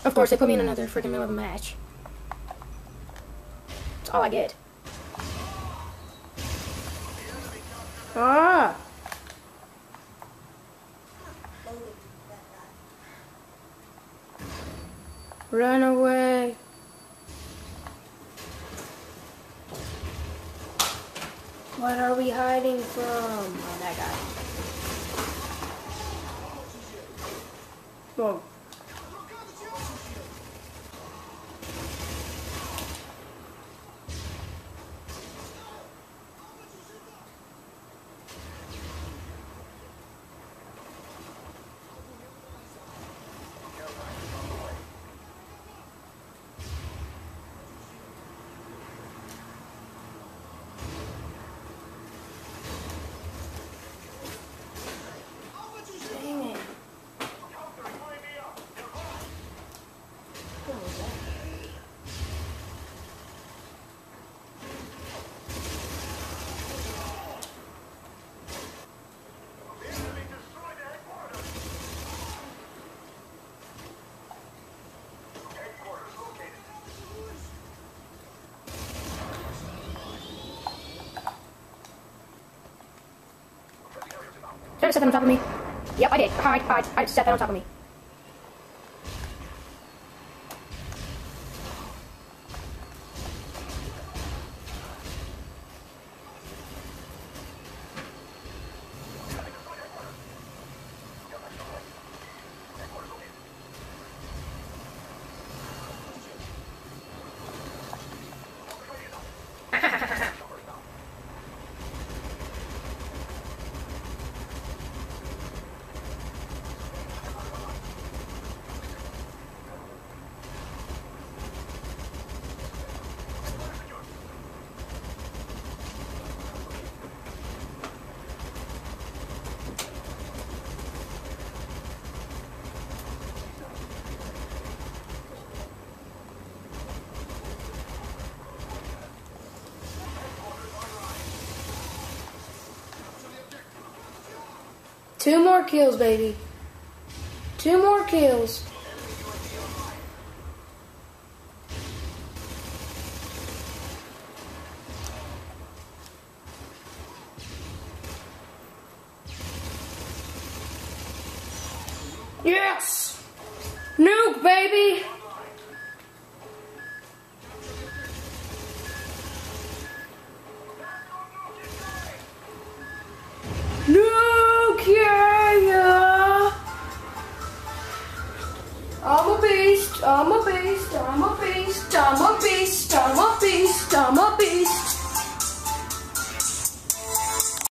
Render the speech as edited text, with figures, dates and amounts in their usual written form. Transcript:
Of course, they put me in another freaking middle of a match. That's all I get. Ah! Run away. What are we hiding from? Oh, that guy. Whoa. Did I set that on top of me? Yep, I did. I set that on top of me. Two more kills, baby. Two more kills. Yes! Nuke, baby! Nuke, yeah! I'm a beast, I'm a beast, I'm a beast, I'm